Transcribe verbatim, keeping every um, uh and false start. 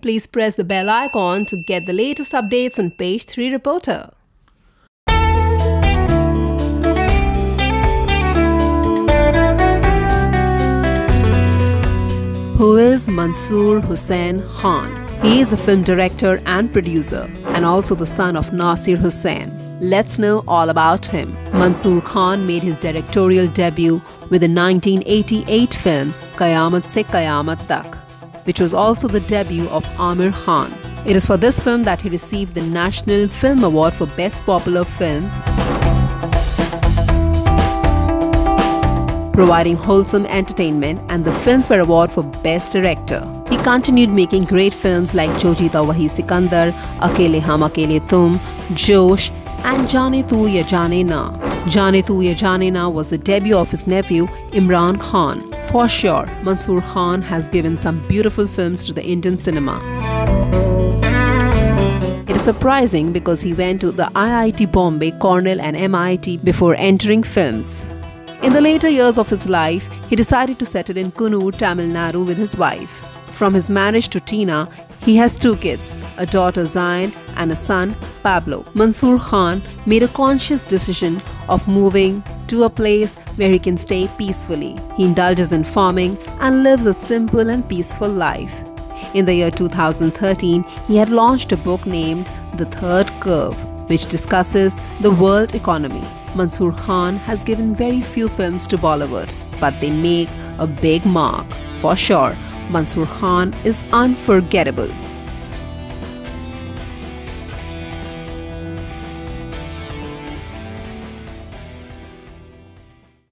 Please press the bell icon to get the latest updates on Page three Reporter. Who is Mansoor Hussain Khan? He is a film director and producer, and also the son of Nasir Hussain. Let's know all about him. Mansoor Khan made his directorial debut with the nineteen eighty-eight film Qayamat Se Qayamat Tak, which was also the debut of Aamir Khan. It is for this film that he received the National Film Award for Best Popular Film, providing wholesome entertainment, and the Filmfare Award for Best Director. He continued making great films like Jo Jeeta Wohi Sikander, Akele Hum Akele Tum, Josh, and Jaane Tu, Jaane Na. Jaane Tu, Jaane Na was the debut of his nephew Imran Khan. For sure, Mansoor Khan has given some beautiful films to the Indian cinema. It is surprising because he went to the I I T Bombay, Cornell and M I T before entering films. In the later years of his life, he decided to settle in Kannur, Tamil Nadu with his wife. From his marriage to Tina, he has two kids, a daughter Zain and a son Pablo. Mansoor Khan made a conscious decision of moving to a place where he can stay peacefully. He indulges in farming and lives a simple and peaceful life. In the year two thousand thirteen, he had launched a book named The Third Curve, which discusses the world economy. Mansoor Khan has given very few films to Bollywood, but they make a big mark. For sure, Mansoor Khan is unforgettable.